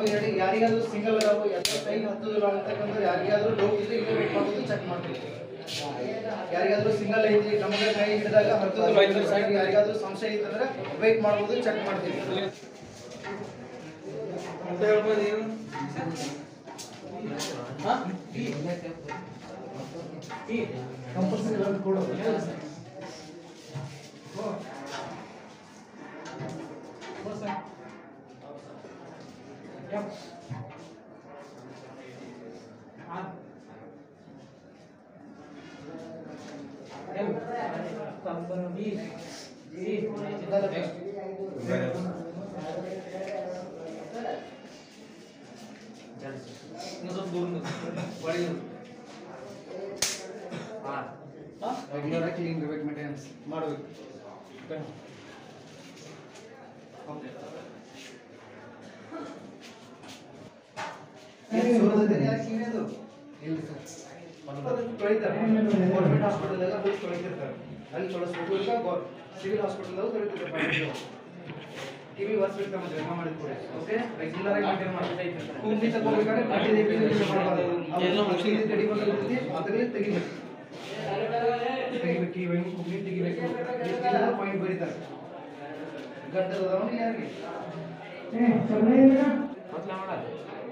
ಯಾರಿಗಾದ್ರೂ ಸಿಂಗಲ್ ಅದಾವು ಎಲ್ಲ ಕೈ ಹತ್ತದಿಲ್ಲ ಅಂತಕ್ಕಂಥ ಯಾರಿಗಾದ್ರೂ ಡೌಟ್ ಇದ್ರೆ ಇಲ್ಲೇ ವೇಟ್ ಮಾಡೋದು ಚೆಕ್ ಮಾಡ್ತೀವಿ. ಯಾರಿಗಾದ್ರೂ ಸಿಂಗಲ್ ಐತಿ ನಮಗೆ ಕೈ ಹಿಡಿದಾಗ ಹತ್ತದಿಲ್ಲ ಯಾರಿಗಾದ್ರೂ ಸಂಶಯ ಇತ್ತಂದ್ರೆ ವೇಟ್ ಮಾಡ್ಬೋದು ಚೆಕ್ ಮಾಡ್ತೀವಿ. ಅಂತ ಹೇಳ್ಬೋದು ಏನು ಕಂಪಲ್ಸರಿ ವರ್ಕ್ ಕೊಡೋದು ರೆಗ್ಯುಲರ್ ಕ್ಲೀನ್ ವೇಟ್ ಮೇಂಟೆನೆನ್ಸ್ ಮಾಡಬೇಕು. ಗೌರ್ಮೆಂಟ್ ಹಾಸ್ಪಿಟಲ್ದಾಗ ತೊಳಿತಿರ್ತಾರೆ ಅಲ್ಲಿ ತೊಳಸ್ಬೇಕು. ಈಗ ಸಿವಿಲ್ ಹಾಸ್ಪಿಟಲ್ದಾಗ ತೊಳಿತಿರ್ತಾರೆ. ಟಿವಿ ಬರ್ಸ್ಬೇಕು ಮತ್ತೆ ಜಮಾ ಮಾಡಿದ ಕೂಡ ಓಕೆ ರೆಗ್ಯುಲರ್ ಆಗಿ ಮೇಂಟೈನ್ ಮಾಡ್ತಾ ಕುಂಡಿ ತಗೋಬೇಕಾದ್ರೆ ತಡಿ ಬಂದಿರ್ತೀವಿ ಅದರಲ್ಲಿ ತೆಗಿಬೇಕು. ಇವೆಂಟ್ ಕುಂಡಿ ತೆಗಿಬೇಕು. ಪಾಯಿಂಟ್ ಬರೀತಾರೆ ಗದ್ದರದವನು ಯಾರಿಗೆ ಮೊದಲ ಮಾಡೋದು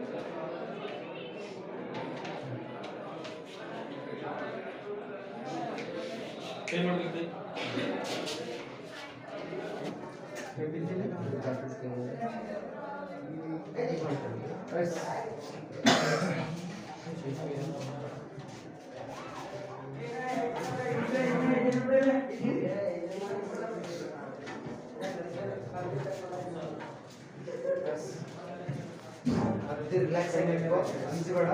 ಏನು ಮಾಡ್ಬೇಕು ಅದೇ ರಿಲ್ಯಾಕ್ಸ್ ಆಗಬೇಕು ಅಂಜಬೇಡ.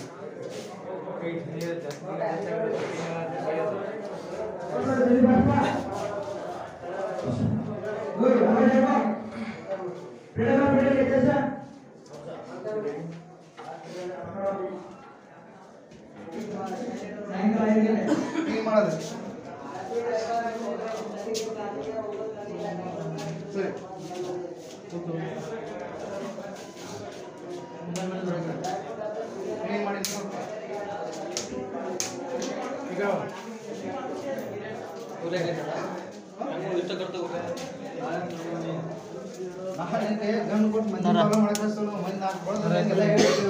ಮಾಡೋದು ಸರಿ ಕ್ಲೀನ್ ಮಾಡಿ ಈಗ ಗಂಡು ಕೊಟ್ಟು ಮಂದಿ ಮಾಡಕ್ಕೆ ಮಂದಿ ನಾಲ್ಕು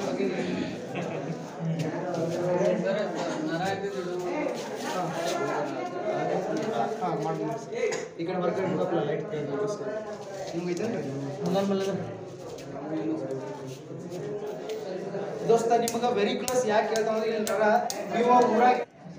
ಮಾಡಿ ಈ ಕಡೆ ವರ್ಕ್ ಲೈಟ್ ನಿಮ್ಗೆ ದೋಸ್ತ ನಿಮಗೆ ವೆರಿ ಕ್ಲೋಸ್ ಯಾಕೆ ಹೇಳ್ತಾವಂದ್ರೆ ಇಲ್ಲಿ ತರ ನೀವು ಊರಾಗ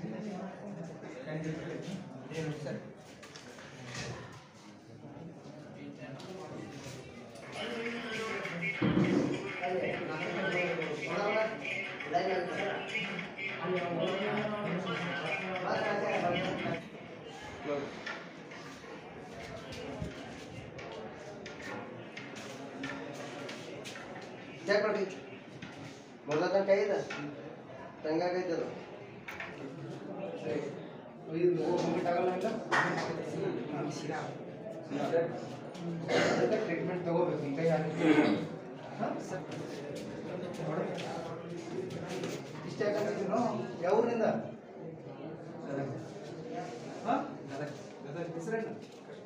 क्या कर रही बोला था कहीं था टंगा कहीं था ये वो मुझे टागल नहीं था सिरा ಅದಕ್ಕೆ ಟ್ರೀಟ್ಮೆಂಟ್ ತಗೋಬೇಕು ಈಗ ಯಾರು ಇಷ್ಟ ಯಾಕಂತಿದ್ದೀನೋ ಯಾವೂರಿಂದ ಹಾಂ ಹೆಸರೇನು